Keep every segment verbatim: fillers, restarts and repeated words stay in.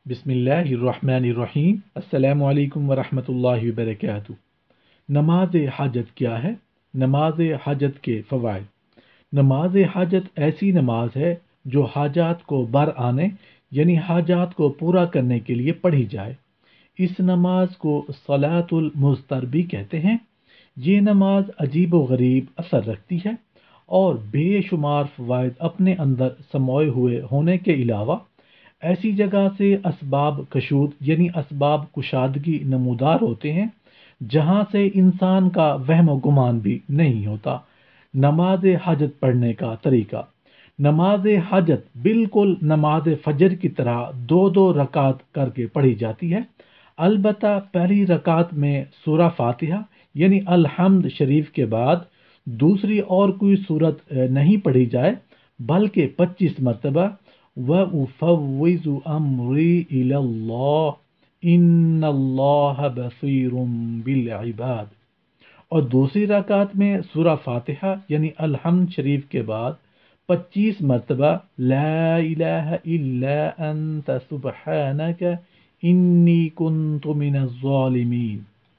بسم اللہ الرحمن الرحیم۔ السلام علیکم ورحمۃ اللہ وبرکاتہ۔ نماز حاجت کیا ہے؟ نماز حاجت کے فوائد۔ نماز حاجت ایسی نماز ہے جو حاجات کو بر آنے یعنی حاجات کو پورا کرنے کے لیے پڑھی جائے۔ اس نماز کو صلاۃ المضطر بھی کہتے ہیں۔ یہ نماز عجیب و غریب اثر رکھتی ہے اور بے شمار فوائد اپنے اندر سموئے ہوئے ہونے کے علاوہ ایسی جگہ سے اسباب کشود یعنی اسباب کشادگی نمودار ہوتے ہیں جہاں سے انسان کا وہم و گمان بھی نہیں ہوتا۔ نماز حاجت پڑھنے کا طریقہ۔ نماز حاجت بالکل نماز فجر کی طرح دو دو رکعت کر کے پڑھی جاتی ہے، البتہ پہلی رکعت میں سورہ فاتحہ یعنی الحمد شریف کے بعد دوسری اور کوئی صورت نہیں پڑھی جائے بلکہ پچیس مرتبہ وَأُفَوِّضُ أَمْرِي إِلَى اللَّهِ إِنَّ اللَّهَ بَصِيرٌ بِالْعِبَادِ، اور دوسری رکعت میں سورہ فاتحہ یعنی الحمد شریف کے بعد پچیس مرتبہ لا الہ الا انت سبحانک انی کنت من الظالمین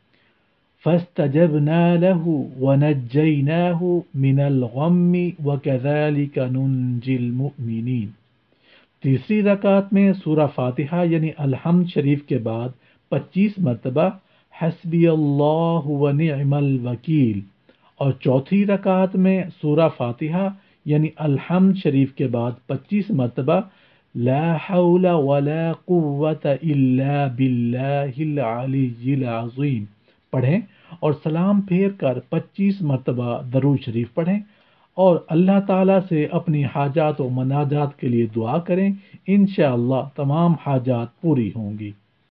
فاستجبنا له ونجیناہ من الغم وکذلک ننجی المؤمنین۔ تیسری رکعت میں سورہ فاتحہ یعنی الحمد شریف کے بعد پچیس مرتبہ حسبی اللہ ونعم الوکیل، اور چوتھی رکعت میں سورہ فاتحہ یعنی الحمد شریف کے بعد پچیس مرتبہ لا حول ولا قوة الا باللہ العلی العظیم پڑھیں اور سلام پھیر کر پچیس مرتبہ درود شریف پڑھیں اور اللہ تعالیٰ سے اپنی حاجات و مناجات کے لیے دعا کریں۔ انشاءاللہ تمام حاجات پوری ہوں گی۔